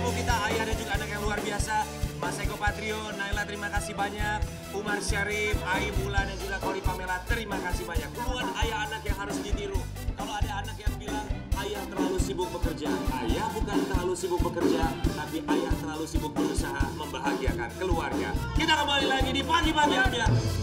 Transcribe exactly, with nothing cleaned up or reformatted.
ibu kita, ayah dan juga anak yang luar biasa. Mas Eko Patrio, Naila terima kasih banyak. Umar Syarif, Ai Mula dan juga Kori Pamela terima kasih banyak. Hubungan ayah anak yang harus ditiru. Kalau ada anak yang bilang ayah terlalu sibuk bekerja, ayah bukan terlalu sibuk bekerja, tapi ayah terlalu sibuk berusaha membahagiakan keluarga. Kita kembali lagi di pagi-pagi aja.